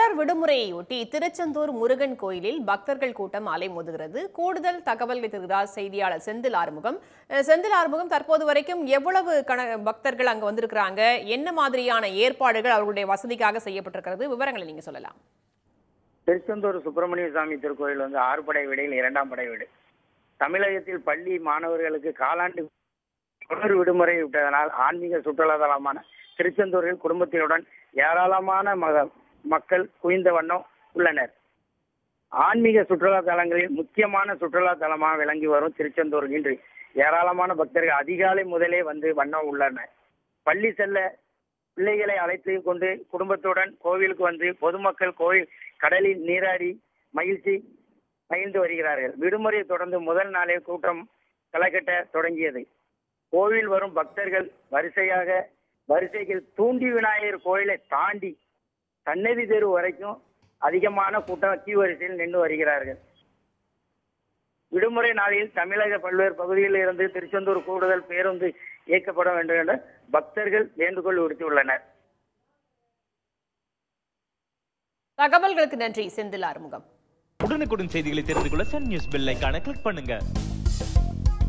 தொடர் விடுமுறையொட்டி திருச்செந்தூர் முருகன் கோயிலில் பக்தர்கள் கூட்டம் அலைமோதுகிறது. கூடுதல் தகவல்களை தருகிறார் செய்தியாளர் செந்தில் ஆறுமுகம். தற்போது வரைக்கும் எவ்வளவு பக்தர்கள் அங்கு வந்திருக்கிறாங்க, என்ன மாதிரியான ஏற்பாடுகள் அவர்களுடைய வசதிக்காக செய்யப்பட்டிருக்கிறது, விவரங்களை நீங்க சொல்லலாம். திருச்செந்தூர் சுப்பிரமணிய சுவாமி திருக்கோயில் 6 படை வீடில் 2ஆம் படை வீடு. தமிழகத்தில் பள்ளி மாணவர்களுக்கு காலாண்டு தொடர் விடுமுறை விட்டதனால் ஆன்மீக சுற்றுலா தலமான திருச்செந்தூரில் குடும்பத்தினுடன் ஏராளமான மக்கள் குவிந்த வண்ணம் உள்ளனர். ஆன்மீக சுற்றுலா தலங்களில் முக்கியமான சுற்றுலா தலமாக விளங்கி வரும் திருச்செந்தூர் இன்று ஏராளமான பக்தர்கள் அதிகாலை முதலே வந்து வண்ணம் உள்ளனர். பள்ளி செல்ல பிள்ளைகளை அழைத்து கொண்டு குடும்பத்துடன் கோவிலுக்கு வந்து பொதுமக்கள் கோயில் கடலில் நீராடி மகிழ்ந்து வருகிறார்கள். விடுமுறையை தொடர்ந்து முதல் நாளே கூட்டம் களைகட்ட தொடங்கியது. கோவில் வரும் பக்தர்கள் வரிசைகள் தூண்டி விநாயகர் கோயிலை தாண்டி சன்னதி தெரு வரைக்கும் அதிகமான கூட்டம் கியூ வரிசையில் நின்று வருகிறார்கள். விடுமுறை நாளில் தமிழக பல்வேறு பகுதிகளில் இருந்து திருச்செந்தூர் கூடுதல் பேருந்து இயக்கப்பட வேண்டும் என்ற பக்தர்கள் வேண்டுகோள் விடுத்துள்ளனர். தகவல்களுக்கு நன்றி செந்தில் ஆறுமுகம். உடனுக்குடன் செய்திகளை தெரிந்து கொள்ள சன் நியூஸ் பெல் ஐகானை கிளிக் பண்ணுங்க.